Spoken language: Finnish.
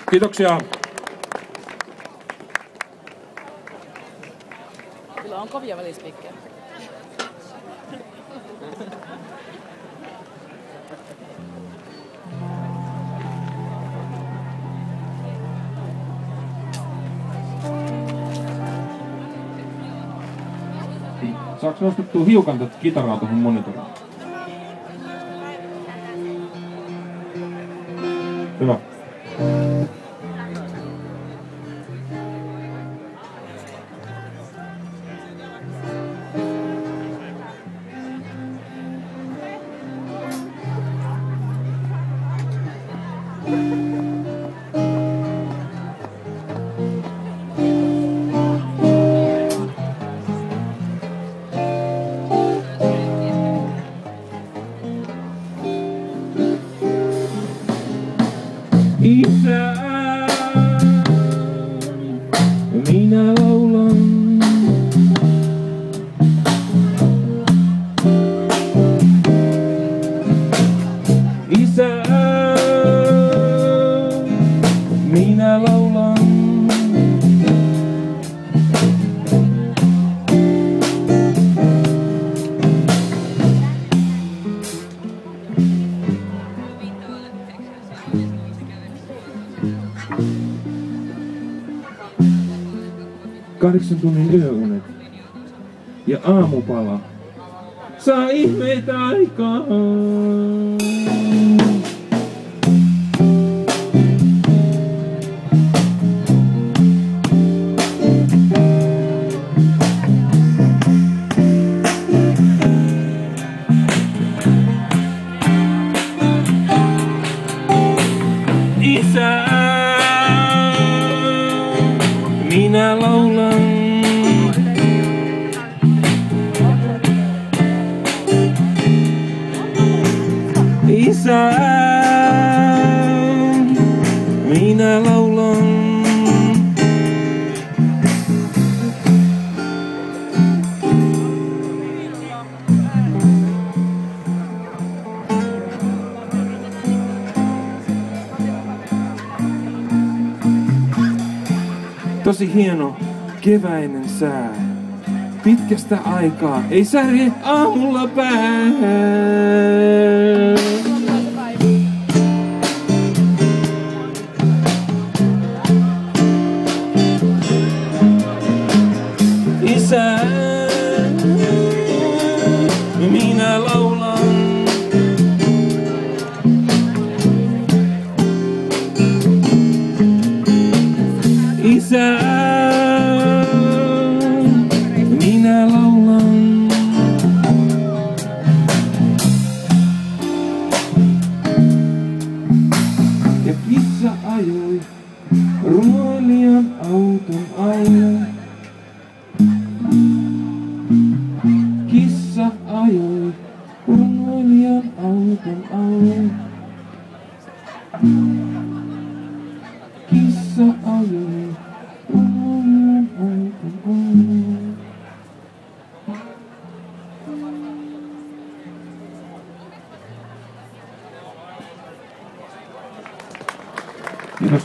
Kiitoksia. Kyllä on kovia välispiikkejä. Saaks nostettua hiukan tätä kitaraa tuohon monitoriin? Hyvä. Isä, minä laulan. Isä, minä laulan. Kahdeksan tunnin yöunet ja aamupala saa ihmeitä aikaan. Isä, minä laulan. Isä, minä laulan. Tosi hieno keväinen sää. Pitkästä aikaa ei särje aamulla pää. Isä, minä laulan. Isä, minä laulan. Ja kissa ajoi ruoilijan auton alle. Kissa ajoi ruoilijan auton alle. Kissa ajoi ruoilijan auton alle. Kiitos.